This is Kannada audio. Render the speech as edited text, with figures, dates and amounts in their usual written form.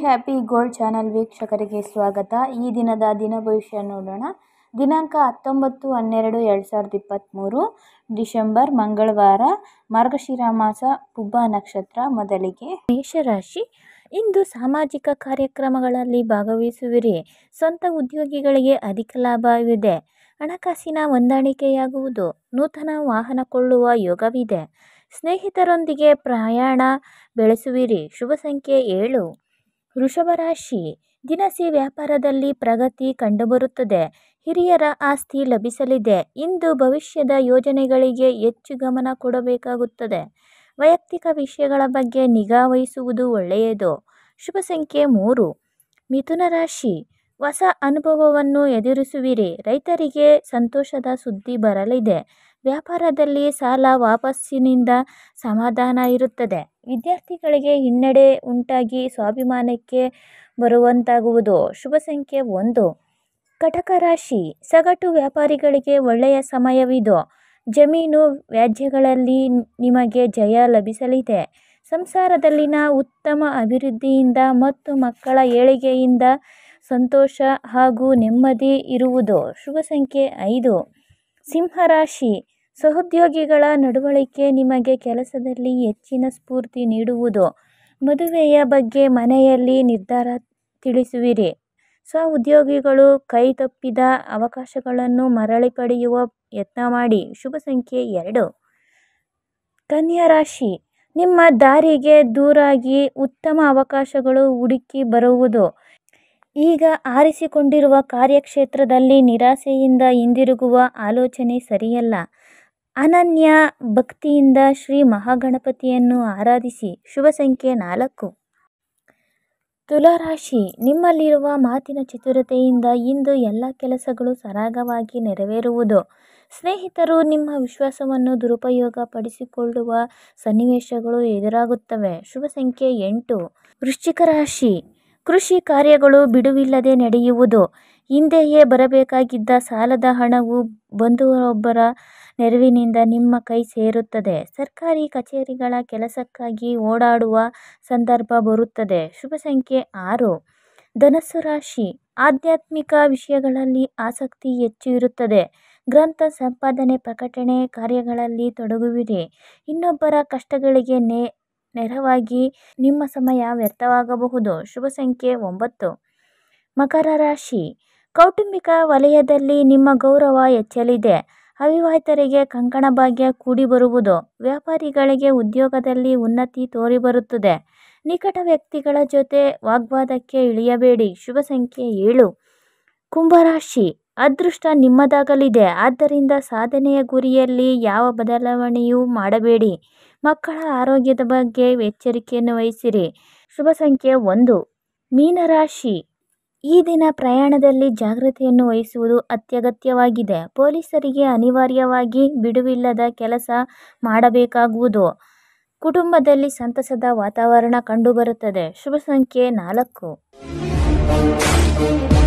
ಹ್ಯಾಪಿ ಗೋಲ್ಡ್ ಚಾನಲ್ ವೀಕ್ಷಕರಿಗೆ ಸ್ವಾಗತ. ಈ ದಿನದ ದಿನ ಭವಿಷ್ಯ ನೋಡೋಣ. ದಿನಾಂಕ 19/12/2023 ಡಿಸೆಂಬರ್ ಮಂಗಳವಾರ, ಮಾರ್ಗಶಿರ ಮಾಸ, ಪುಬ್ಬ ನಕ್ಷತ್ರ. ಮೊದಲಿಗೆ ಮೇಷರಾಶಿ. ಇಂದು ಸಾಮಾಜಿಕ ಕಾರ್ಯಕ್ರಮಗಳಲ್ಲಿ ಭಾಗವಹಿಸುವಿರಿ. ಸ್ವಂತ ಉದ್ಯೋಗಿಗಳಿಗೆ ಅಧಿಕ ಲಾಭವಿದೆ. ಹಣಕಾಸಿನ ಹೊಂದಾಣಿಕೆಯಾಗುವುದು. ನೂತನ ವಾಹನ ಕೊಳ್ಳುವ ಯೋಗವಿದೆ. ಸ್ನೇಹಿತರೊಂದಿಗೆ ಪ್ರಯಾಣ ಬೆಳೆಸುವಿರಿ. ಶುಭ ಸಂಖ್ಯೆ 7. ವೃಷಭ ರಾಶಿ. ದಿನಸಿ ವ್ಯಾಪಾರದಲ್ಲಿ ಪ್ರಗತಿ ಕಂಡುಬರುತ್ತದೆ. ಹಿರಿಯರ ಆಸ್ತಿ ಲಭಿಸಲಿದೆ. ಇಂದು ಭವಿಷ್ಯದ ಯೋಜನೆಗಳಿಗೆ ಹೆಚ್ಚು ಗಮನ ಕೊಡಬೇಕಾಗುತ್ತದೆ. ವೈಯಕ್ತಿಕ ವಿಷಯಗಳ ಬಗ್ಗೆ ನಿಗಾ ವಹಿಸುವುದು ಒಳ್ಳೆಯದು. ಶುಭ ಸಂಖ್ಯೆ 3. ಮಿಥುನ ರಾಶಿ. ಹೊಸ ಅನುಭವವನ್ನು ಎದುರಿಸುವಿರಿ. ರೈತರಿಗೆ ಸಂತೋಷದ ಸುದ್ದಿ ಬರಲಿದೆ. ವ್ಯಾಪಾರದಲ್ಲಿ ಸಾಲ ವಾಪಸ್ಸಿನಿಂದ ಸಮಾಧಾನ ಇರುತ್ತದೆ. ವಿದ್ಯಾರ್ಥಿಗಳಿಗೆ ಹಿನ್ನಡೆ ಉಂಟಾಗಿ ಸ್ವಾಭಿಮಾನಕ್ಕೆ ಬರುವಂತಾಗುವುದು. ಶುಭ ಸಂಖ್ಯೆ 1. ಕಟಕ ರಾಶಿ. ಸಗಟು ವ್ಯಾಪಾರಿಗಳಿಗೆ ಒಳ್ಳೆಯ ಸಮಯವಿದು. ಜಮೀನು ವ್ಯಾಜ್ಯಗಳಲ್ಲಿ ನಿಮಗೆ ಜಯ ಲಭಿಸಲಿದೆ. ಸಂಸಾರದಲ್ಲಿನ ಉತ್ತಮ ಅಭಿವೃದ್ಧಿಯಿಂದ ಮತ್ತು ಮಕ್ಕಳ ಏಳಿಗೆಯಿಂದ ಸಂತೋಷ ಹಾಗೂ ನೆಮ್ಮದಿ ಇರುವುದು. ಶುಭ ಸಂಖ್ಯೆ 5. ಸಿಂಹರಾಶಿ. ಸಹೋದ್ಯೋಗಿಗಳ ನಡವಳಿಕೆ ನಿಮಗೆ ಕೆಲಸದಲ್ಲಿ ಹೆಚ್ಚಿನ ಸ್ಫೂರ್ತಿ ನೀಡುವುದು. ಮದುವೆಯ ಬಗ್ಗೆ ಮನೆಯಲ್ಲಿ ನಿರ್ಧಾರ ತಿಳಿಸುವಿರಿ. ಸ್ವಉದ್ಯೋಗಿಗಳು ಕೈತಪ್ಪಿದ ಅವಕಾಶಗಳನ್ನು ಮರಳಿ ಪಡೆಯುವ ಯತ್ನ ಮಾಡಿ. ಶುಭ ಸಂಖ್ಯೆ 2. ಕನ್ಯಾ ರಾಶಿ. ನಿಮ್ಮ ದಾರಿಗೆ ದೂರಾಗಿ ಉತ್ತಮ ಅವಕಾಶಗಳು ಹುಡುಕಿ ಬರುವುದು. ಈಗ ಆರಿಸಿಕೊಂಡಿರುವ ಕಾರ್ಯಕ್ಷೇತ್ರದಲ್ಲಿ ನಿರಾಸೆಯಿಂದ ಹಿಂದಿರುಗುವ ಆಲೋಚನೆ ಸರಿಯಲ್ಲ. ಅನನ್ಯ ಭಕ್ತಿಯಿಂದ ಶ್ರೀ ಮಹಾಗಣಪತಿಯನ್ನು ಆರಾಧಿಸಿ. ಶುಭ ಸಂಖ್ಯೆ 4. ತುಲಾರಾಶಿ. ನಿಮ್ಮಲ್ಲಿರುವ ಮಾತಿನ ಚತುರತೆಯಿಂದ ಇಂದು ಎಲ್ಲ ಕೆಲಸಗಳು ಸರಾಗವಾಗಿ ನೆರವೇರುವುದು. ಸ್ನೇಹಿತರು ನಿಮ್ಮ ವಿಶ್ವಾಸವನ್ನು ದುರುಪಯೋಗ ಪಡಿಸಿಕೊಳ್ಳುವ ಸನ್ನಿವೇಶಗಳು ಎದುರಾಗುತ್ತವೆ. ಶುಭ ಸಂಖ್ಯೆ 8. ವೃಶ್ಚಿಕ ರಾಶಿ. ಕೃಷಿ ಕಾರ್ಯಗಳು ಬಿಡುವಿಲ್ಲದೆ ನಡೆಯುವುದು. ಹಿಂದೆಯೇ ಬರಬೇಕಾಗಿದ್ದ ಸಾಲದ ಹಣವು ಬಂಧುವೊಬ್ಬರ ನೆರವಿನಿಂದ ನಿಮ್ಮ ಕೈ ಸೇರುತ್ತದೆ. ಸರ್ಕಾರಿ ಕಚೇರಿಗಳ ಕೆಲಸಕ್ಕಾಗಿ ಓಡಾಡುವ ಸಂದರ್ಭ ಬರುತ್ತದೆ. ಶುಭ ಸಂಖ್ಯೆ 6. ಧನಸ್ಸು ರಾಶಿ. ಆಧ್ಯಾತ್ಮಿಕ ವಿಷಯಗಳಲ್ಲಿ ಆಸಕ್ತಿ ಹೆಚ್ಚು ಇರುತ್ತದೆ. ಗ್ರಂಥ ಸಂಪಾದನೆ, ಪ್ರಕಟಣೆ ಕಾರ್ಯಗಳಲ್ಲಿ ತೊಡಗುವಿರಿ. ಇನ್ನೊಬ್ಬರ ಕಷ್ಟಗಳಿಗೆ ನೆರವಾಗಿ ನಿಮ್ಮ ಸಮಯ ವ್ಯರ್ಥವಾಗಬಹುದು. ಶುಭ ಸಂಖ್ಯೆ 9. ಮಕರ ರಾಶಿ. ಕೌಟುಂಬಿಕ ವಲಯದಲ್ಲಿ ನಿಮ್ಮ ಗೌರವ ಹೆಚ್ಚಲಿದೆ. ಅವಿವಾಹಿತರಿಗೆ ಕಂಕಣ ಭಾಗ್ಯ ಕೂಡಿ ಬರುವುದು. ವ್ಯಾಪಾರಿಗಳಿಗೆ ಉದ್ಯೋಗದಲ್ಲಿ ಉನ್ನತಿ ತೋರಿಬರುತ್ತದೆ. ನಿಕಟ ವ್ಯಕ್ತಿಗಳ ಜೊತೆ ವಾಗ್ವಾದಕ್ಕೆ ಇಳಿಯಬೇಡಿ. ಶುಭ ಸಂಖ್ಯೆ 7. ಕುಂಭರಾಶಿ. ಅದೃಷ್ಟ ನಿಮ್ಮದಾಗಲಿದೆ. ಆದ್ದರಿಂದ ಸಾಧನೆಯ ಗುರಿಯಲ್ಲಿ ಯಾವ ಬದಲಾವಣೆಯೂ ಮಾಡಬೇಡಿ. ಮಕ್ಕಳ ಆರೋಗ್ಯದ ಬಗ್ಗೆ ಎಚ್ಚರಿಕೆಯನ್ನು ವಹಿಸಿರಿ. ಶುಭ ಸಂಖ್ಯೆ 1. ಮೀನರಾಶಿ. ಈ ದಿನ ಪ್ರಯಾಣದಲ್ಲಿ ಜಾಗ್ರತೆಯನ್ನು ವಹಿಸುವುದು ಅತ್ಯಗತ್ಯವಾಗಿದೆ. ಪೊಲೀಸರಿಗೆ ಅನಿವಾರ್ಯವಾಗಿ ಬಿಡುವಿಲ್ಲದ ಕೆಲಸ ಮಾಡಬೇಕಾಗುವುದು. ಕುಟುಂಬದಲ್ಲಿ ಸಂತಸದ ವಾತಾವರಣ ಕಂಡುಬರುತ್ತದೆ. ಶುಭ ಸಂಖ್ಯೆ 4.